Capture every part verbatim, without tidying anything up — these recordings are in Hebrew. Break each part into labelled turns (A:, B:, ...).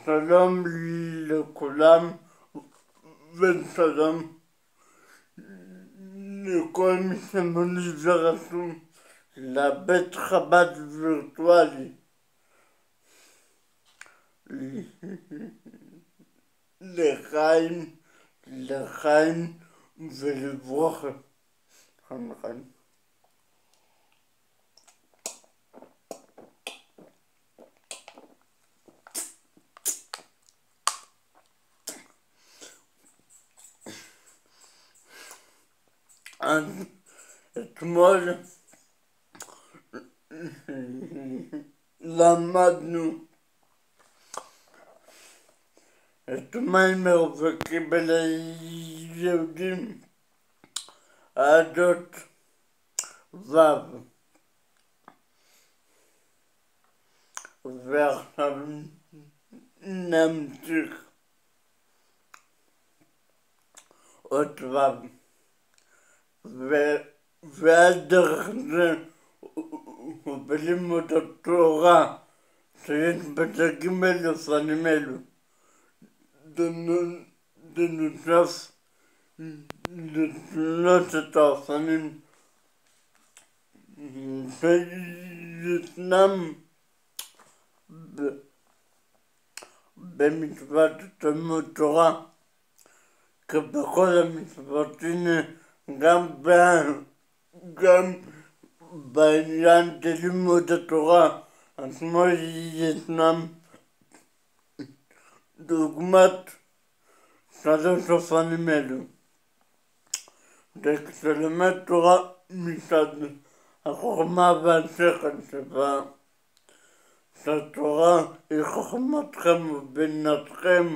A: שלום לכולם ושלום לכל מי שמולי ורשום לבית חב"ד וירטואלי לחיים, לחיים ולברכה. חיים חיים. אז אתמול למדנו את מיימר וקיבל היהודים עדות ו', ועכשיו נמשיך עוד ו', ועל דרך זה ובלימוד התורה שיש בדגים אלו פנים אלו דנוסף לשלושת האופנים שישנם במצוות תלמוד תורה כבכל המצוות. הנה גם גם בעניין של לימוד התורה עצמו ישנם דוגמת שלוש אופנים אלו. כשלמד תורה מצד החוכמה והשכל שבה, שהתורה היא חוכמתכם ובינתכם,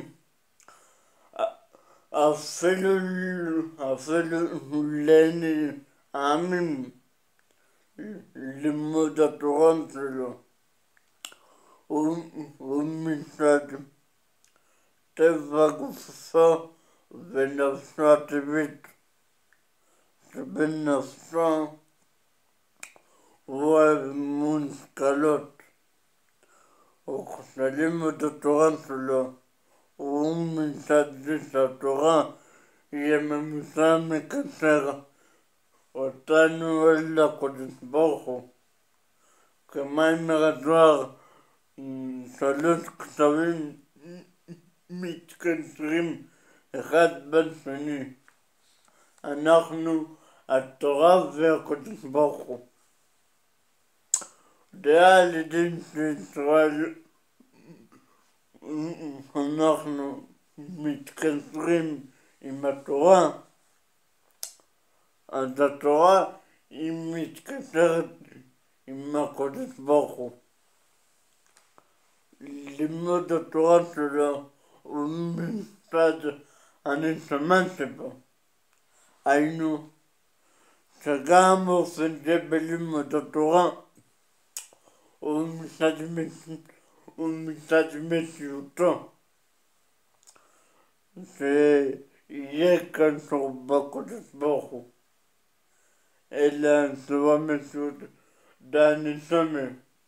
A: אפילו אפילו לעיני העמים לימוד התורה שלו ומצד טבע גופו ונפשו הטבעית שבנפשו הוא אוהב מושכלות, וכשלימוד התורה שלו הוא מצד זה שהתורה היא ממוצע מקצר אותנו אל הקדוש ברוך הוא. כמיימר הזוהר, שלוש כתבים מתקשרים אחד בשני, אנחנו התורה והקדוש ברוך הוא. דעה על ידי שישראל אנחנו מתקשרים עם התורה, אז התורה היא מתקשרת עם הקדוש ברוך הוא. לימוד התורה שלו הוא מצד הנשמה שבו, היינו שגם עושה זה בלימוד התורה ומצד מציאותו שיהיה קשור בקדוש ברוך הוא, אלא זו המציאות דהנשמה,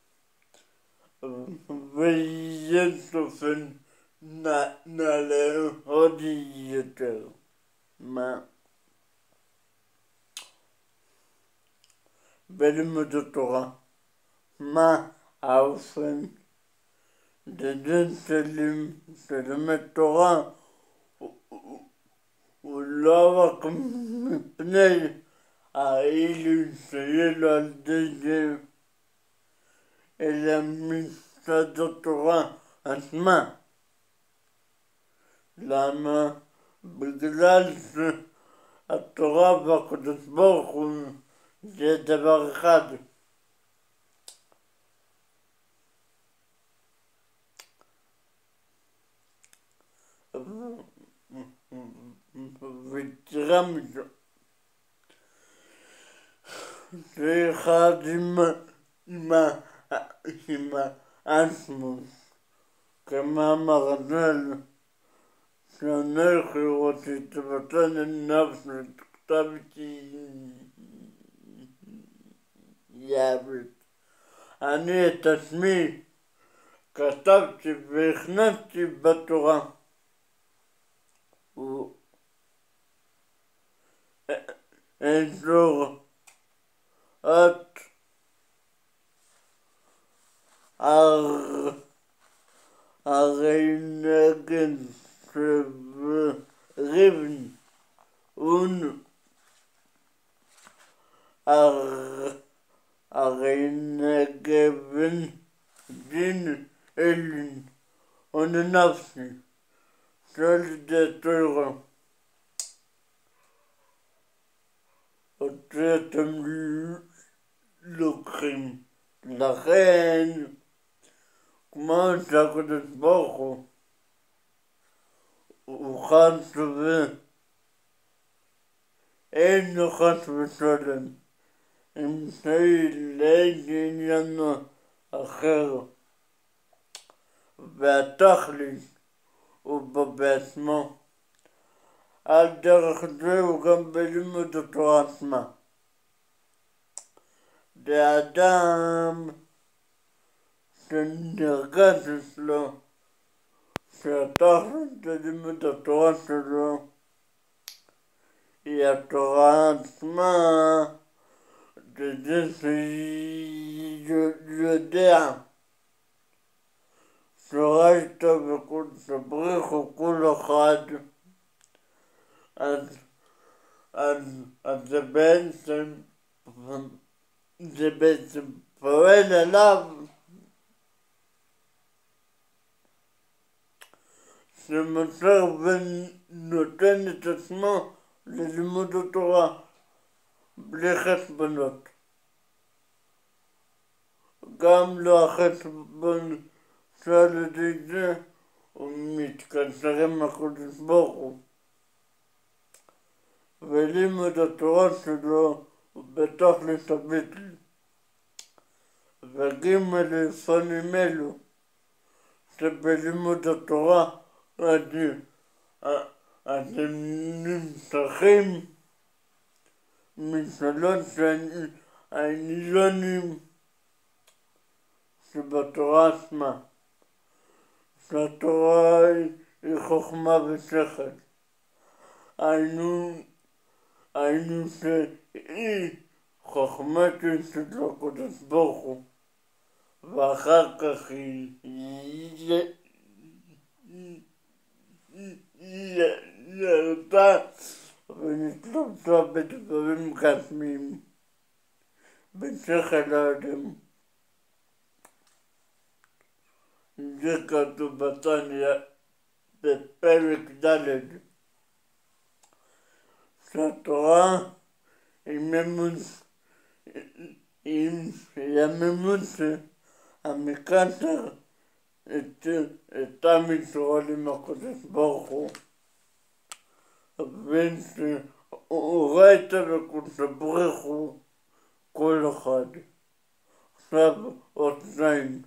A: ויש אופן נעלה עוד יותר. מה? בלימוד התורה, מה האופן? דדן שלמד תורה הוא לא רק מפני האילו שיהיה לו על ידי זה, אלא מצד התורה עצמה. למה? בגלל שהתורה והקדוש ברוך הוא זה דבר אחד. ויתרה מזו, זה אחד עם האסמוס, כמאמר רז"ל, שאנכי ותתבטל נפשי כתב יעבד. אני את עצמי כתבתי והכנסתי בתורה. אזור את הרי נגד שבריבן און הרי נגבן דין אלן וננפסי של דתורה. אותם לוקחים. לכן, כמו שהקדוש ברוך הוא, הוא חס ואין לו חס ושלום, אמצעי לעניין אחר, והתכלית הוא בעצמו. על דרך זה הוא גם בלימוד התורה עצמה. לאדם שנרגש אצלו שהתכלית ללימוד התורה שלו היא התורה עצמה, זה שיודע שראית וקודש בריחו כל אחד, אז, אז, אז זה בעצם, זה בעצם פועל עליו שמוסר ונותן את עצמו ללימוד התורה בלי חשבונות. גם לא החשבון שעל ידי זה הוא מתקשר עם הקדוש ברוך הוא, ולימוד התורה שלו הוא בתכלית הביטול. וגימל לפנים אלו שבלימוד התורה אז הם נמשכים משלוש העניונים שבתורה עצמה, שהתורה היא חוכמה ושכל. היינו, היינו שהיא חוכמתו של הקדוש ברוך הוא, ואחר כך היא ירדה ונתלבשה בדברים גשמיים בשכל האדם. זה כתוב בתניא בפרק ד' שהתורה היא ממוצא המקשר את עם ישראל עם הקדוש ברוך הוא, ושהוא ראית בקדוש ברוך הוא כל אחד. עכשיו עוד שניים.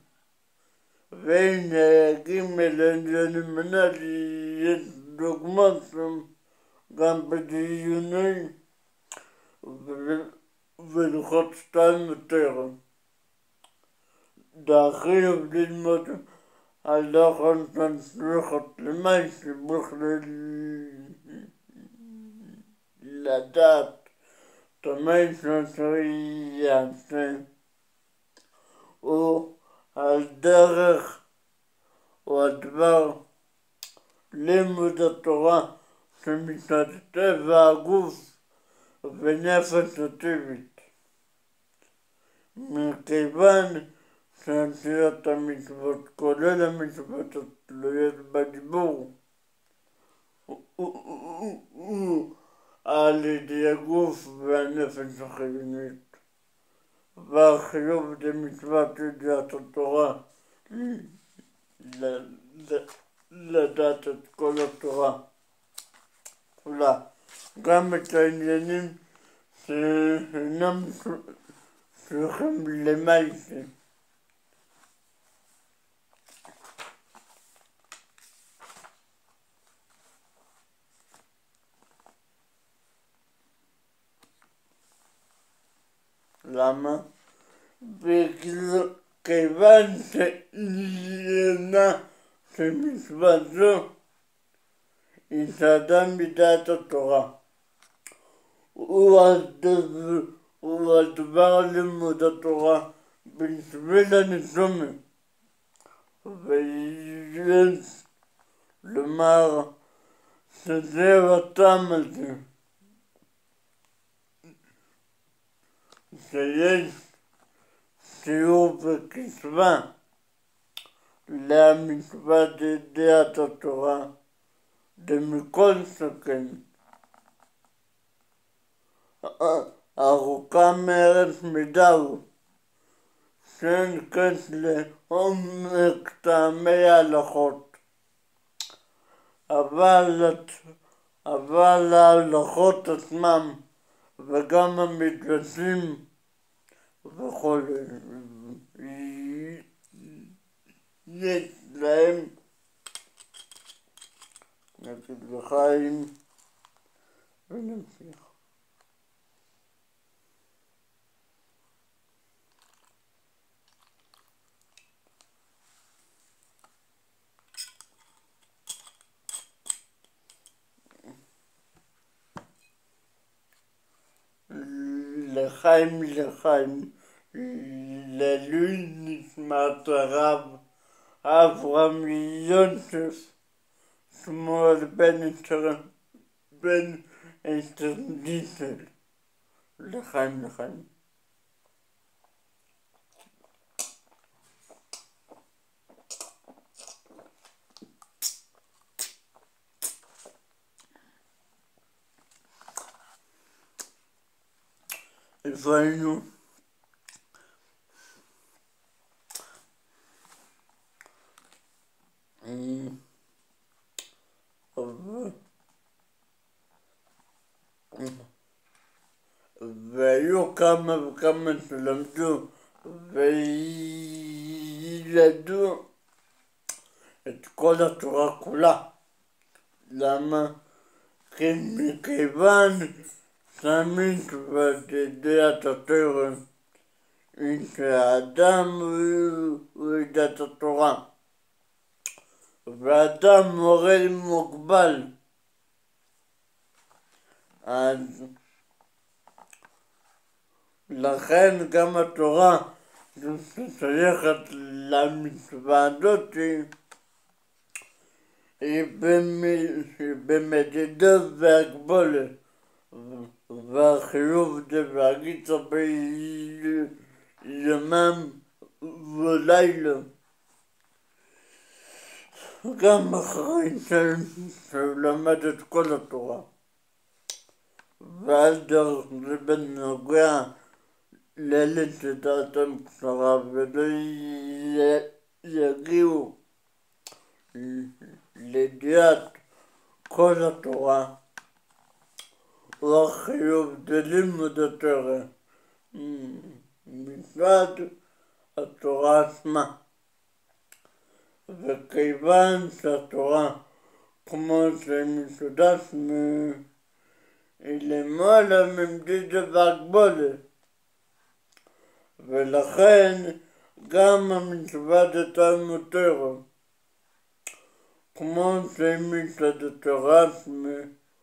A: והנה גימל העניינים יש דוגמאות שם גם בדיוני ולוחות שתיים יותר. דאחיו ללמוד הלכה תצליחת למי שבכלל לדעת תמי שעשוי יעשה, הוא על דרך או הדבר לימוד התורה שמצד טבע הגוף ונפש הטבעית. מכיוון שעשיית המצוות, כולל המצוות התלויות בדיבור, הוא על ידי הגוף והנפש החיונית, והחיוב למצוות ידיעת התורה, לדעת את כל התורה כולה, גם את העניינים שאינם צריכים למעשה. למה? בגלל, כיוון שעניינה של מצווה זו התאדה מדעת התורה, הוא הדבר לימוד התורה בשביל הנשומה, ויש לומר שזהו הטעם הזה, שיש שיעור בקצבה למצוות ידיעת התורה, ומכל שכן ארוכה מארץ מדאו, שאין קץ לעומק טעמי ההלכות, אבל, אבל ההלכות עצמם וגם המדרשים וכל יש להם נגיד לחיים ונמשיך. לחיים לחיים לעילוי נשמת הרב אברהם יוסף שמואל בן אסתר דיסל, לחיים לחיים. איפה היינו? והיו כמה וכמה שלמדו וילמדו את כל התורה כולה. למה? כי מכיוון שהמצוות ידיעת התורה היא שהאדם הוא ידע את התורה, והאדם הוא הרי מוגבל, אז לכן גם התורה ששייכת למצווה הזאת היא במדידות והגבולת, והחיוב זה להגיד הרבה יומם ולילה, גם אחרי שהוא למד את כל התורה. ואז דרך זה בנוגע לאלה שדעתם קצרה ולא יגיעו לידיעת כל התורה, הוא החיוב בלימוד התורה מצד התורה עצמה. וכיוון שהתורה כמו שמסודרת היא למעלה ממדידה והגבולת, ולכן גם המצוות התלמוד תורה כמו שמצוות התורה עצמה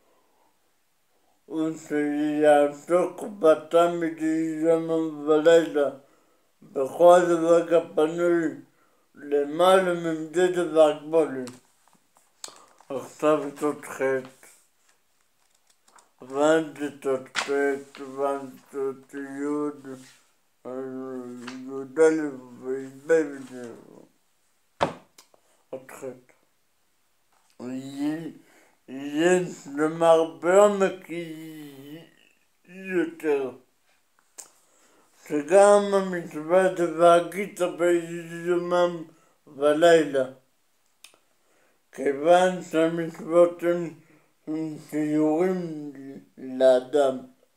A: הוא שיעסוק בתלמוד יום ולילה בכל רגע פנוי למעלה ממדידה והגבולת. עכשיו זאת חטא, ואז זאת חטא, ואז זאת יוד, יוד אלף וי"ב וזהו. עוד חטא. יש לומר בעומק יותר, שגם המצווה והגית ביומם ולילה, כיוון שהמצוות הם שיעורים לאדם,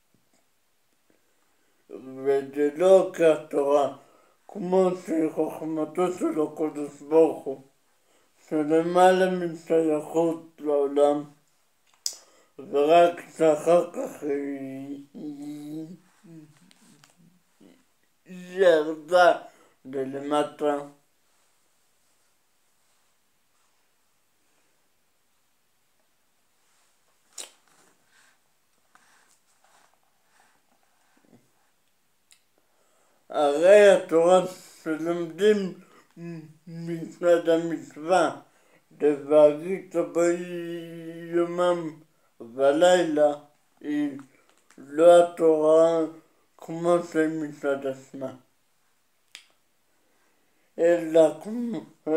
A: וזה לא כתורה, כמו שחוכמתו של הקדוש ברוך הוא, שלמעלה משייכות לעולם, ורק שאחר כך היא ירדה ללמטה. הרי התורה שלומדים מצד המצווה לבהגית ביומם ולילה היא לא התורה כמו שמצד עצמה, אלא כמו,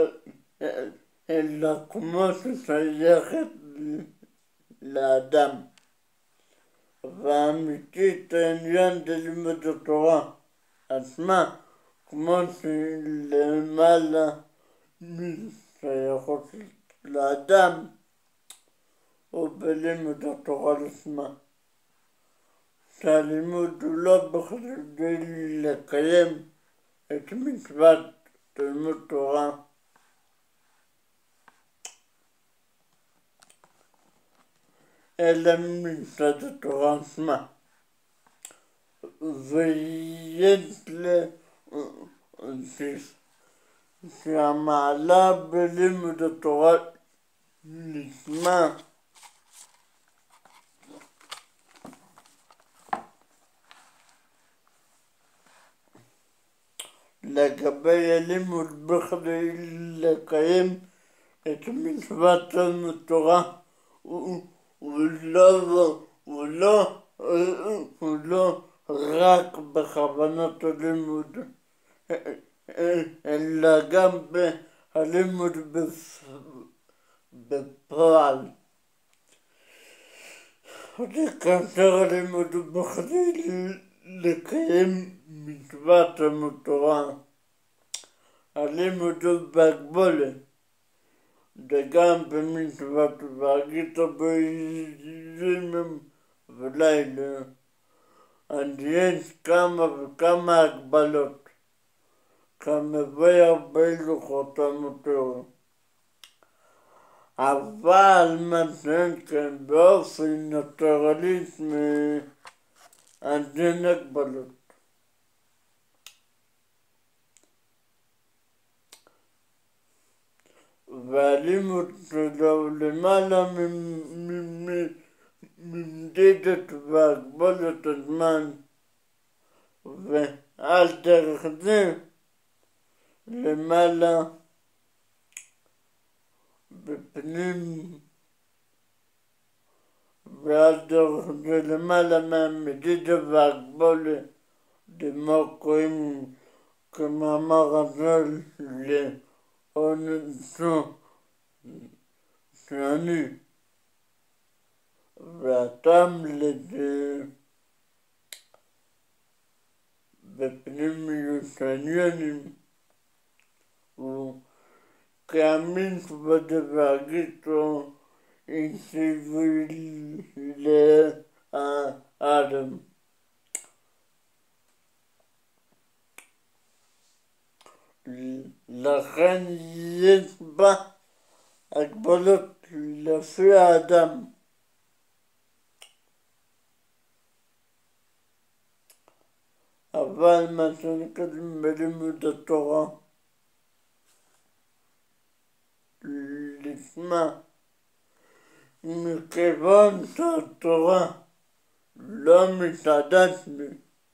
A: אלא כמו ששייכת לאדם, והאמיתית העניין זה לימוד התורה עצמה, כמו שלמעלה משייכות לאדם ובלימוד התורה עצמה, שהלימוד הוא לא בכדי לקיים את מצוות תלמוד תורה, אלא מצד התורה עצמה. ויש שהמעלה בלימוד התורה לשמה לגבי הלימוד בכדי לקיים את מצוות תלמוד תורה הוא לא, הוא לא, הוא לא רק בכוונת הלימוד, אלא גם בלימוד בפועל. כאשר הלימוד הוא בכדי לקיים מצוות תלמוד תורה, הלימוד הוא בהגבלה, וגם במצוות והגית ביומם ולילה. אז יש כמה וכמה הגבלות, כמביא הרבה לוחות תלמוד. אבל מצוין כן באופן נטורליסטי, אז אין הגבלות. והלימוד שלו למעלה ממדידת והגבלת הזמן, ועל דרך זה למעלה בפנים, ועל דרך זה למעלה מהמדידה והגבלת, דמו קוראים כמאמר הזל לעונשו שאני, והטעם לזה בפנימיות העניינים הוא כאמין שבדבגיתו הציבו לאדם. לכן יש בה הגבלות לפי האדם, אבל מה שנקראים בלימוד התורה לשמה, מכיוון שהתורה לא מתעדת בי,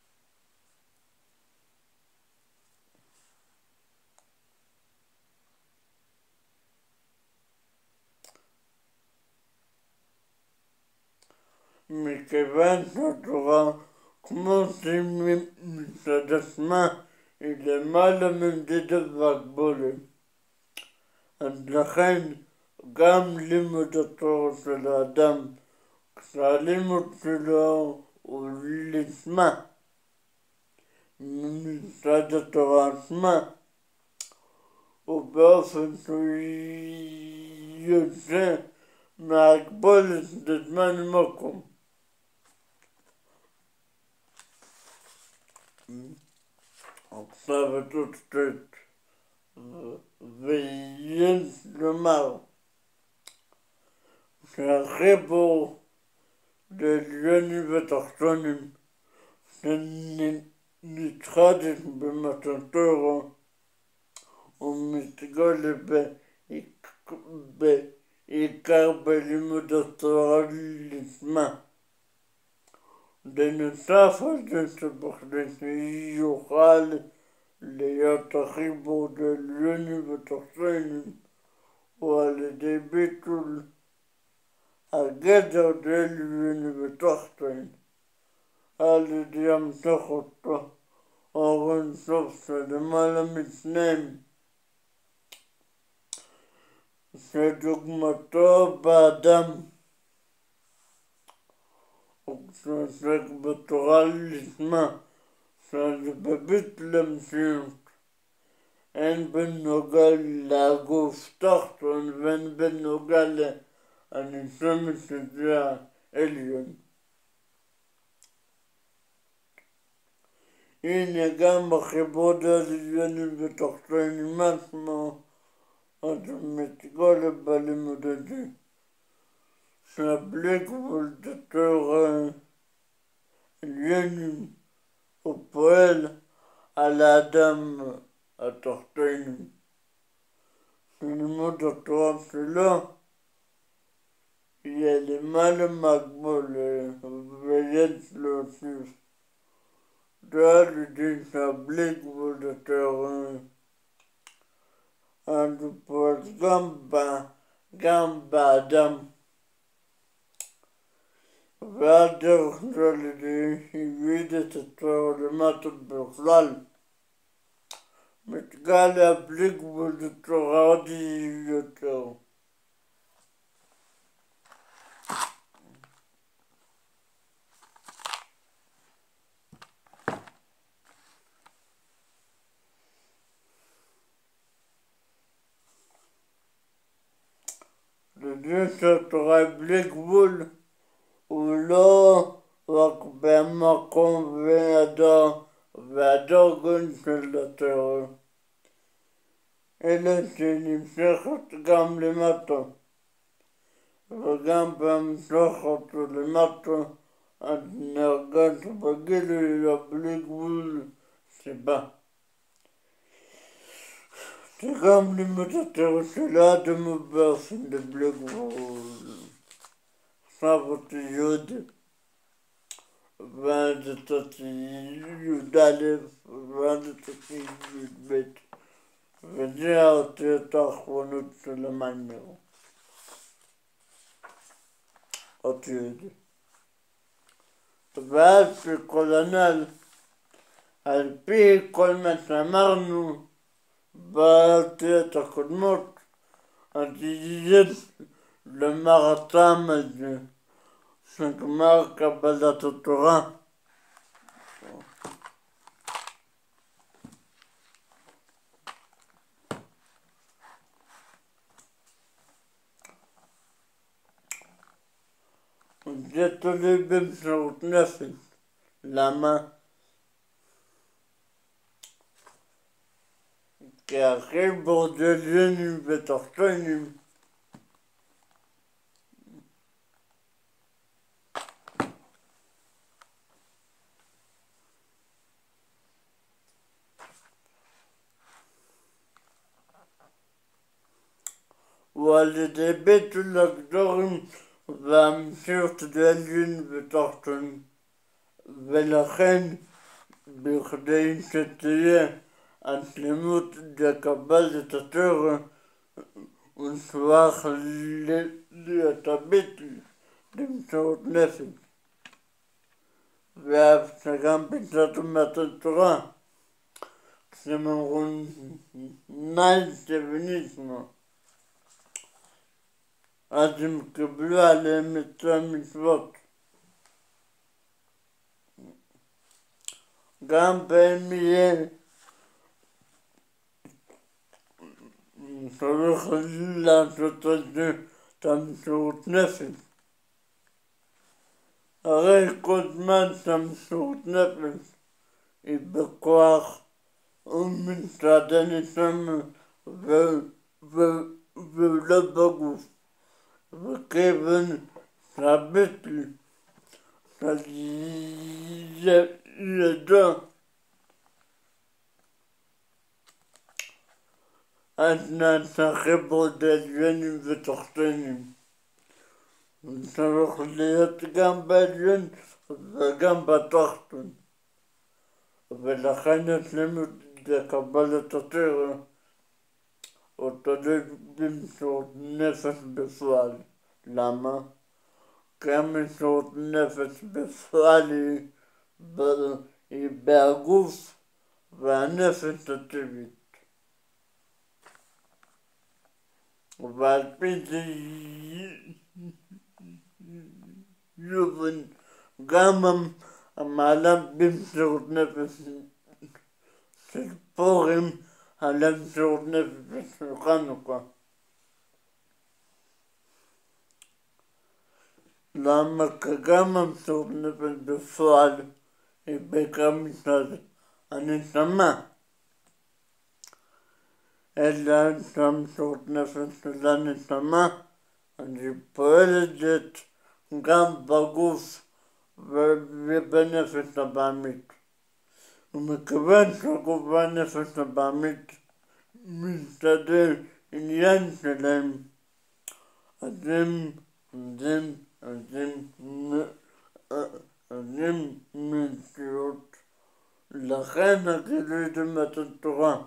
A: מכיוון שהתורה כמו שהיא מצד עצמה היא למעלה ממדידה והגבולת, אז לכן גם לימוד התורה של האדם, כשהלימוד שלו הוא לשמה מצד התורה עצמה, ובאופן שהוא יוצא מהגבולת לזמן ומקום. עכשיו התוצאת, ויש לומר שהחיבור לעליונים ותחתונים שנתחדש במתן תורה ומתגלה בעיקר בלימוד התורה לשמה. בנוסף על זה שבכדי שיוכל להיות החיבור העליון בתוכנו הוא על ידי ביטול הגדר העליון בתוכנו, על ידי המשכות אור אינסוף שלמעלה משניהם, שדוגמתו באדם, וכשעוסק בתורה לשמה, שזה בביטול המציאות, הן בנוגע לגוף תחתון והן בנוגע לנשמה שזה העליון. הנה גם החיבור העליון בתוכנו משמעו, אז מתגלה בלימוד הזה, שבלי גבול התורה העליון הוא פועל על האדם התחתנו, שלימוד התורה שלו יהיה למעלה מהגבול ויש להוסיף. זה על ידי שבלי גבול התורה אז הוא פועל גם, גם באדם, והדרך זה על ידי שהביא את התורה למטה בכלל, מתגלה בלי גבול התורה עוד יותר. לזה שהתורה היא בלי גבול, הוא לא רק במקום והדור והדורגון של התורה, אלא שנמשכת גם למטה, וגם בהמשכת למטה אז נרגש בגילוי הבלי גבול שבה. שגם לימוד התורה של האדם הוא באופן לבלי גבול. עכשיו אותי י' ואז אותי י"א ואז אותי י"ב, וזה האותיות האחרונות של המיימר, אותי י'. ועל פי כל הנ"ל, על פי כל מה שאמרנו באותיות הקודמות, אז יש לומר הטעם הזה שגמר קבלת התורה. זה תלוי במסירות נפש. למה? כי החיבור העליון ותחתונים הוא על ידי ביטול הגדרים והמציאות העליון ותחתונים, ולכן בכדי שתהיה השלמות לקבלת התורה הוסמך להיות הביטול למסירות נפש, ואף שגם בצד אומת התורה כשהם אמרו נייסה וניסמה, אז הם קיבלו עליהם את המצוות, גם בהם יהיה צריך לעשות את זה את המסירות נפש. הרי כל זמן שהמסירות נפש היא בכוח ומצד הנשמה ולא בגוף, וכיוון שהביטול של ידו התנעת החיבור העליונים ותחתונים. צריך להיות גם בעליון וגם בתחתון. ולכן אצלנו לקבלת התורה הוא תלוי במסירות נפש בפועל. למה? כי המסירות נפש בפועל היא, היא בהגוף והנפש הטבעית. ועל פי זה יובן גם המעלה במסירות נפש של פורים על המסירות נפש של חנוכה. למה? כי גם המסירות נפש בפועל היא בעיקר מצד הנשמה, אלא שהמסירות נפש של הנשמה אני פועלת גם בגוף ובנפש הבעמית. ומכיוון שהגוף והנפש הבעמית מסתדר עניין שלהם, אז הם, אז הם, אז הם, אז הם מציאות. לכן הגילוי זה מתן תורה.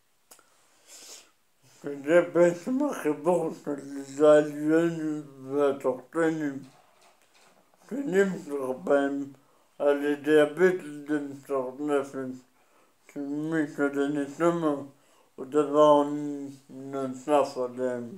A: וזה בעצם החיבור של העליונים והתחתונים שנמשך בהם על ידי הביטול במסירות נפש, שמי שלנשמה הוא דבר נוסף עליהם.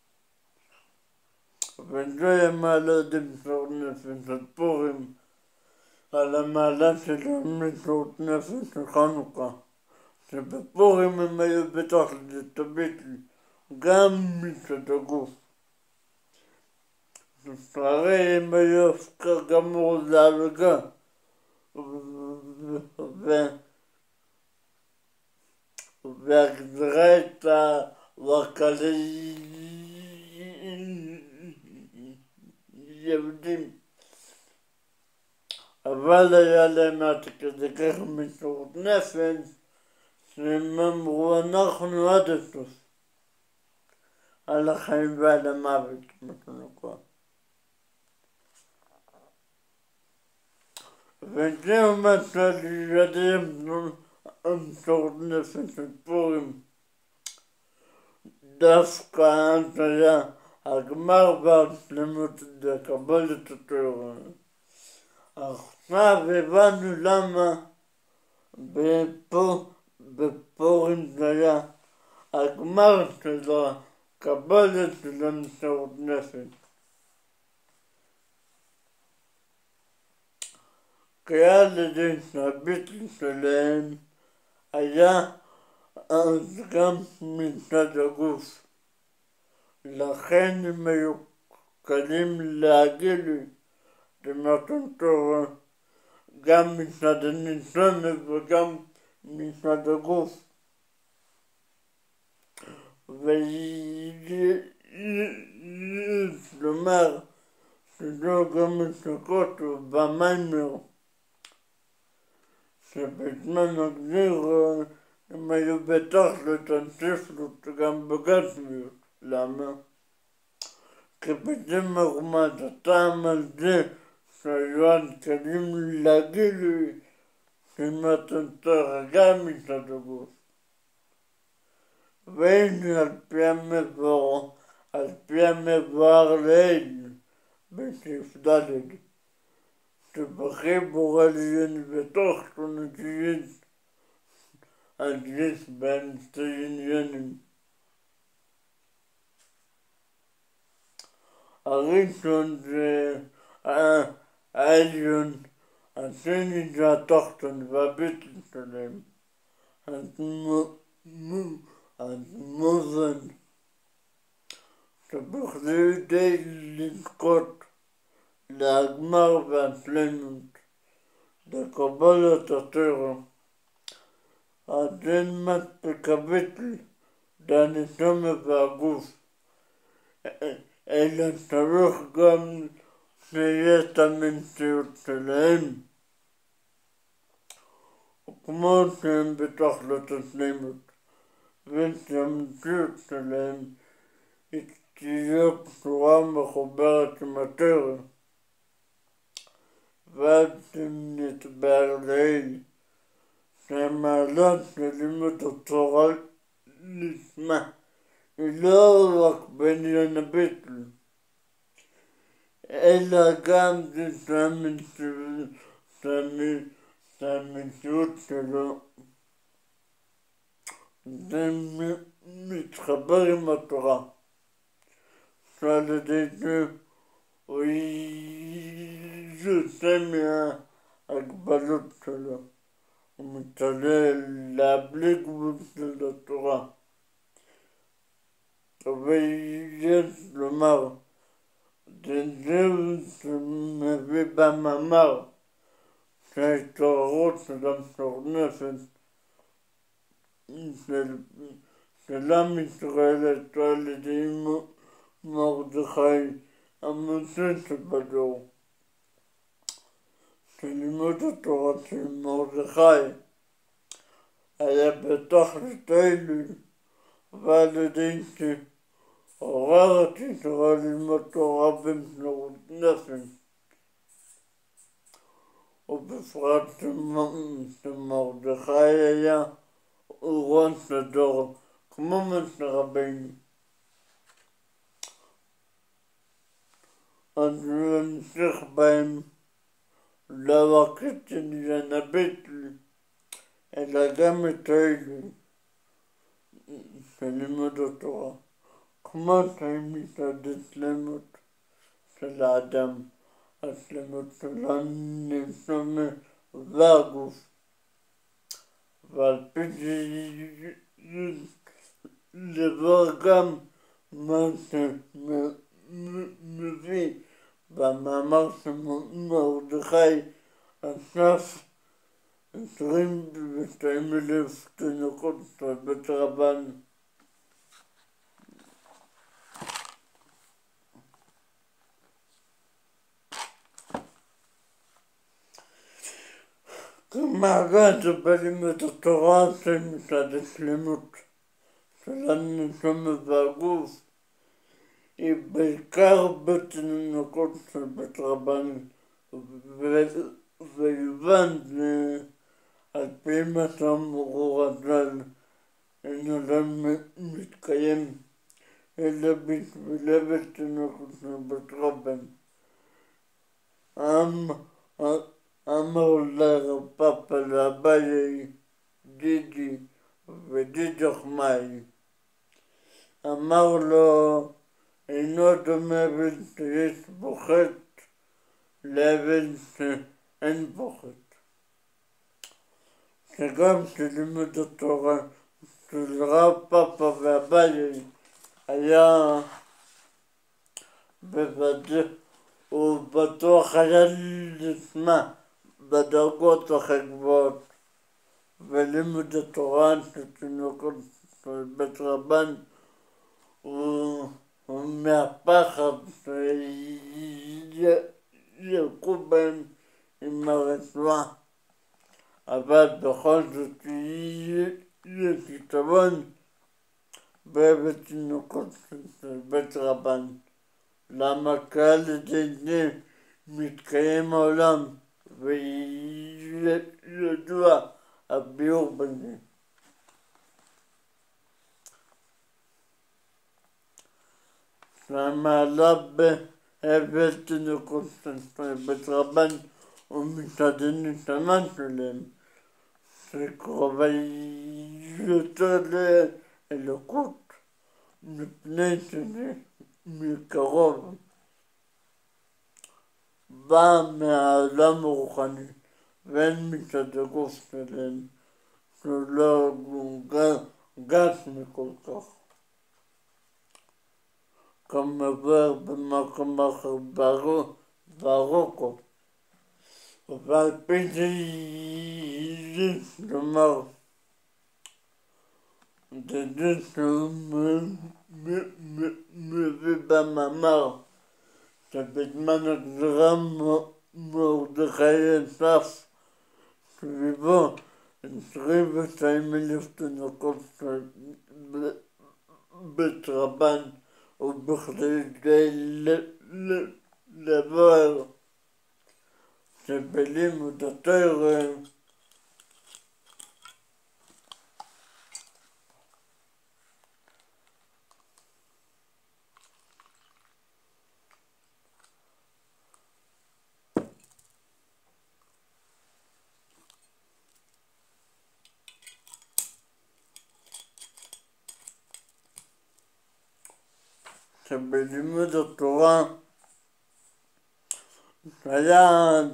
A: וזה המעלה במסירות נפש של פורים, על המעלה של המסירות נפש של חנוכה, שבפורים הם היו בתכלית הביטול גם מצד הגוף. הרי הם היו הפקר גמור להלגה, והגזרה הייתה רק על יהודים, אבל היה להם עד כדי כך מסירות נפש שהם אמרו אנחנו עד הסוף, על החיים ועל המוות, מה שנקרא. וזהו מה שלידיהם המסירות נפש של פורים. דווקא אז היה הגמר והשלמות לקבל את התורה. עכשיו הבנו למה בפורים זה היה הגמר של הקבלת של המסירות נפש. כי על ידי שהביטול שלהם היה אז גם מצד הגוף. לכן הם היו קלים להגילוי למתן תורה גם מצד הנשמה וגם מצד הגוף. ויש לומר שזו גם הסוכות ובמיימר, שבזמן הגזיר הם היו בתכלית הספרות גם בגשמיות. למה? כי בזה מרומז הטעם על זה שהיו קלים לגילוי שמתן תורה גם מצד הגוף. והנה על פי המבואר, על פי המבואר לעיל בסעיף ד' שבחיבור העליון ותחתון שיש אז יש בהם שתי עניינים. הראשון זה העליון, השני זה התחתון והביטול שלהם. אז מובן שבכדי לזכות להגמר והשלמות לקבלת התורה, אז אין מספיק הביטול לנשמה והגוף, אלא צריך גם שיהיה את המציאות שלהם, כמו שהם בתכלית השלמות. והתלמדות שלהם היא תהיה קשורה מחוברת עם הטבע. ואז נתבהר לעיל שהמעלה של לימוד התורה לשמה היא לא רק בעניין הביטול, אלא גם שהמציאות שלו זה מתחבר עם התורה, שעל ידי זה הוא יוצא מההגבלות שלו, הוא מתעלה להבלי גבול של התורה. ויש לומר, זה שמביא במאמר שההתעוררות של המטורנפת של, של עם ישראל הייתה על ידי מרדכי המוצא שבדור. שלימוד התורה של מרדכי היה בתכלית אלול, ועל ידי שעוררתי תורה ללמוד תורה במסירות נפש, ובפרט שמרדכי היה ראש הדור כמו משה רבינו. אז להמשיך בהם לא רק את עניין הביטול, אלא גם את האלול של לימוד התורה, כמו שהיא מצד השלמות של האדם, השלמות של הנשמה והגוף. ועל פי זה דבר גם מה שמביא במאמר של מרדכי אסף עשרים ושתיים אלף תינוקות של בית רבן. כמעגל זה בלימוד התורה שמצד השלמות של הנשמה והגוף היא בעיקר בתינוקות של בית רבן, ויובן על פי מה שאמרו רז"ל, אין אדם מתקיים אלא בשבילי בתינוקות של בית רבן. אמר לרב פאפא לאביי דידי ודידי חמאי, אמר לו, אינו דומה אבן שיש בו חטא לאבן שאין בו חטא. שגם שלימוד התורה של רב פאפא ואביי היה בוודאי, הוא בטוח היה לשמה בדרגות הכי גבוהות, ולימוד התורה של תינוקות של בית רבן הוא מהפחד שילכו בהם עם הרצועה, אבל בכל זאת יש יתרון בתינוקות של בית רבן. למה? כי על ידי זה מתקיים העולם וידוע הביאור בזה. שהמעלה בהבל תינוקות של בית רבן ומצד הנשמה שלהם שקרובה יותר לאלוקות, מפני שזה מקרוב בא מהעולם הרוחני והן מצד הגוף שלהם שלא גס מכל כך. כמובן במקום אחר ברוקו, ועל פי זה כלומר זה זה שהוא מביא במאמר שבזמן הגזירה מרדכי אסף סביבו עשרים ושתיים אלף תינוקות בית רבן, ובכדי לברר שבלימוד התורה שבלימוד התורה היה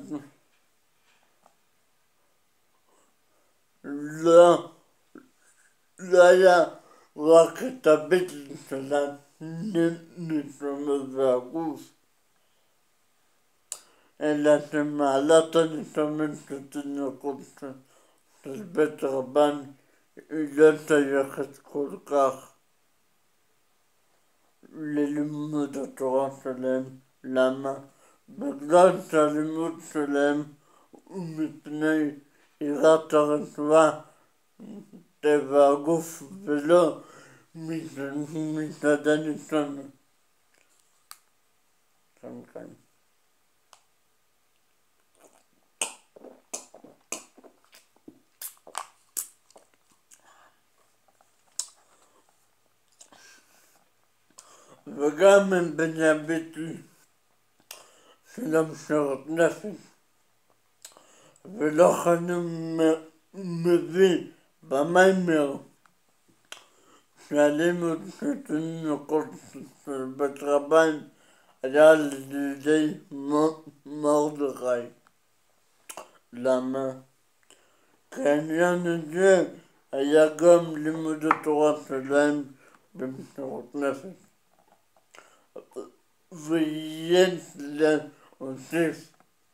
A: לא, לא היה רק את הבטן של הנשמה והגוף, אלא שמעלת הנשמה של תינוקות של בית רבן היא לא שייכת כל כך ללימוד התורה שלהם. למה? בגלל שהלימוד שלהם הוא מפני יראת הרצועה, טבע הגוף, ולא מצד הנשמה. כאן כאן. וגם הם בני הביטוי של המשרת נפש, ולכן הוא מביא במיימר שהלימוד של תינוקות של בית רבן היה על ידי מרדכי. למה? כי העניין הזה היה גם לימוד התורה שלהם במשרת נפש. ויש להוסיף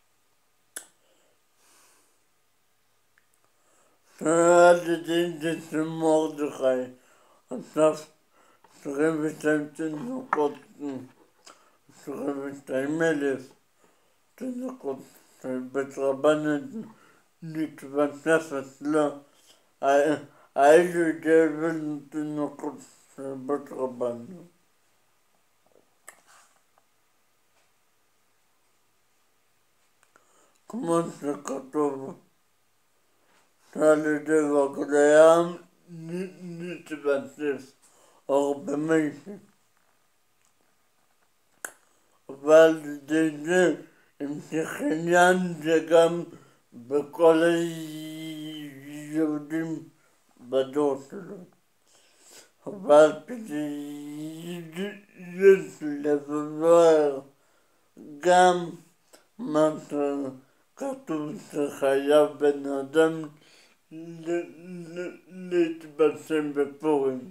A: שעל ידי זה של מרדכי אסף עשרים ושתיים תינוקות, עשרים ושתיים אלף תינוקות של בית רבן מתווספת לו האלו שהבאנו תינוקות של בית רבן. כמו שכתוב שעל ידי רגליהם נתווסף הרבה מישהו, ועל ידי זה המשיך עניין זה גם בכל היהודים בדור שלו. אבל יש לברר גם מה שכתוב שחייב בן אדם להתבשם בפורים.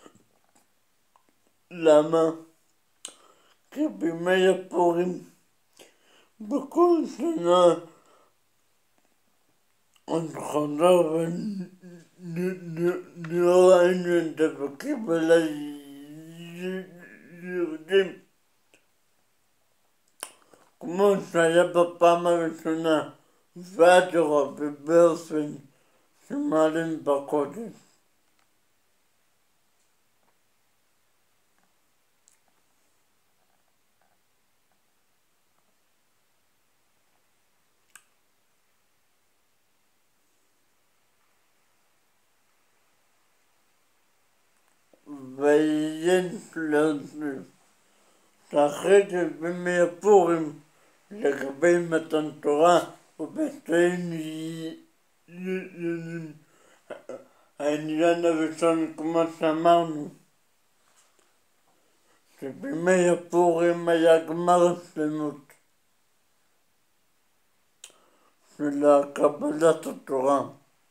A: למה? כי בימי הפורים בכל שנה עוד חזר ולא ראינו את דבקים על היהודים כמו שהיה בפעם הראשונה ואדרבה ובאופן שמעלים בקודש. ויש להוסיף שאחרי שבימי הפורים לגבי מתן תורה ובשתי עניינים, העניין הראשון כמו שאמרנו שבימי הפורים היה גמר שלמות של קבלת התורה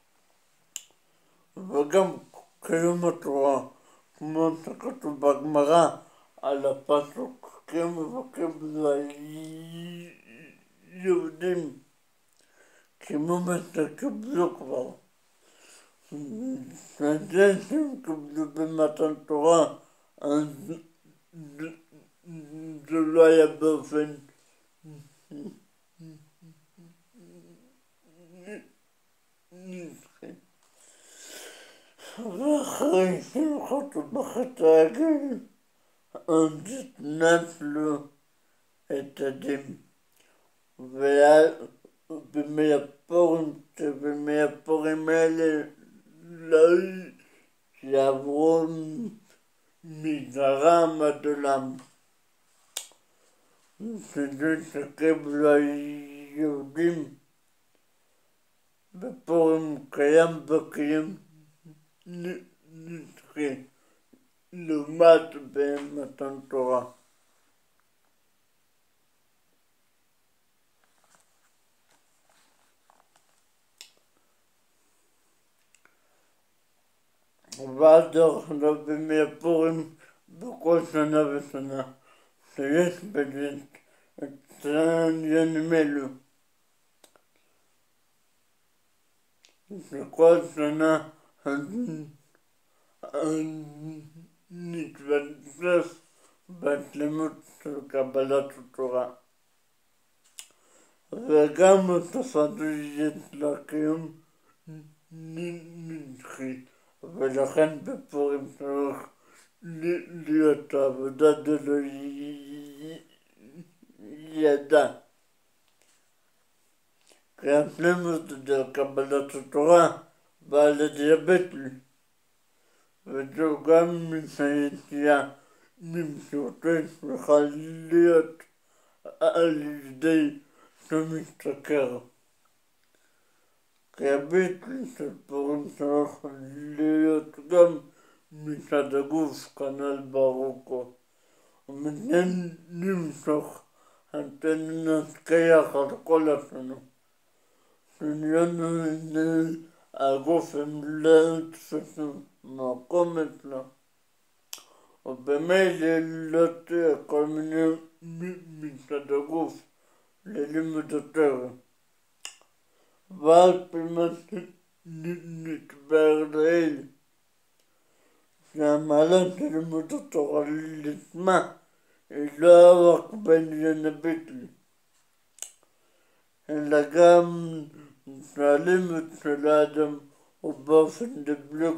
A: וגם קיום התורה, כמו שכתוב בגמרא על הפסוק כי מבקרים ליהודים כמו מה שקיבלו כבר, וזה שהם קיבלו במתן תורה אז זה לא היה באופן נצחי. פחות ובחצי הגיל, אז נפלו את הדים. ובימי הפורים, שבימי הפורים האלה לא יעברו מזרם עד עולם. שזה שקיבלו היהודים בפורים קיים בקיים נדחי, לעומת במתן תורה. ועד דרך אגב בימי הפורים בכל שנה ושנה, שיש בזה את העניינים אלו. שכל שנה נתווסף בשלמות של קבלת התורה. וגם הוספת יש לה קיום נדחי, ולכן בפורים צריך להיות עבודה דלא ידע. כי השלמות של קבלת התורה באה לידי הביטול, וזו גם מן היציאה ממשיכותו צריכה להיות על ידי שמשתכר. כי הביטול של פורים צריך להיות גם מצד הגוף, כנ"ל ברוקו. ומזה נמשוך נתקייח על כל השנה. שעניינו הגוף הם לא תפסו מקום אצלו, ובמילא לא תהיה כל מיני מצד הגוף ללימוד התורה. ועל פי מה שנתבהר לעיל, שהמעלה של לימוד התורה לשמה היא לא רק בעניין הביטול, אלא גם שהלימוד של האדם הוא באופן דבלוק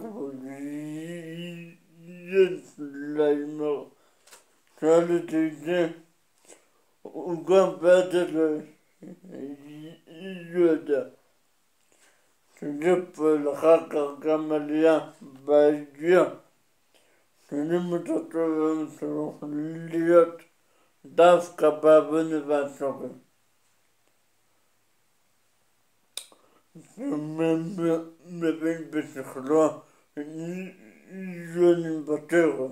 A: ויש לאמור. שאל אותי את זה, הוא גם בעד לא יודע. שזה פועל אחר כך גם עלייה בידיעה. שלימוד התורה צריך להיות דווקא בעוון ובשכל. שמבין בשכלו עיונים בתורה,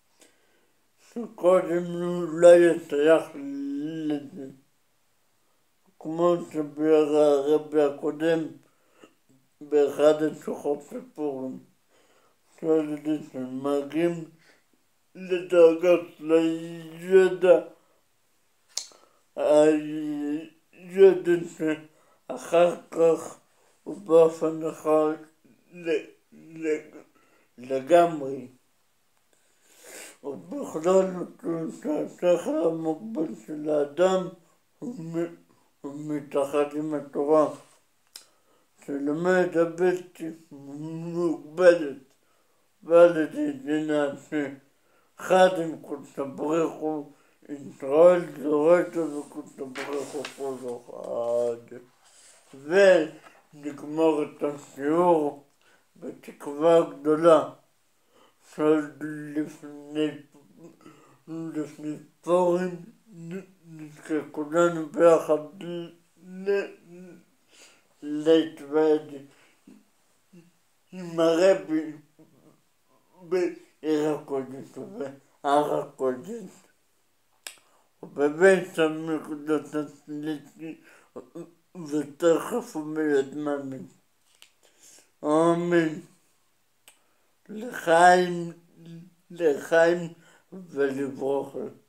A: שקודם לא יצליח לזה. כמו שביאר הרבי הקודם באחד השיחות של פורים, שעל ידי שמגיעים לדרגות לידע, הידע שאחר כך ובאופן אחר לגמרי. ובכלל שהשכל המוגבל של האדם הוא מתחת עם התורה, שלומד הבלתי מוגבלת, ועל ידי זה נעשה חד עם קודש הבריך הוא ישראל זורתו וקודש הבריך הוא חוזר חד. ונגמור את השיעור בתקווה גדולה שלפני לפני פורים נזכה כולנו ביחד להתוועד עם הרבי בעיר הקודש ובהר הקודש ובבית המקדש השלישי, ותכף ומיד מאמין. אמן. לחיים, לחיים ולברכה.